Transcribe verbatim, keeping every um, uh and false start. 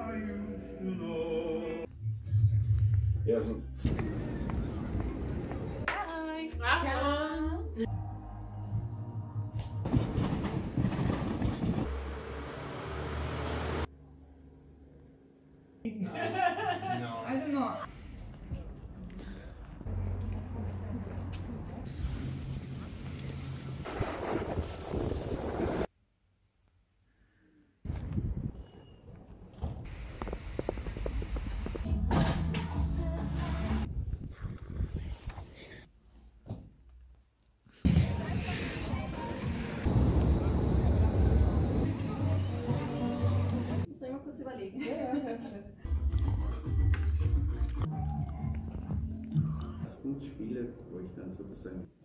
Ja, so. Hi. Ciao. No. No. I don't know. Muss ich mal kurz überlegen. Ja, ja, Die ersten Spiele, wo ich dann sozusagen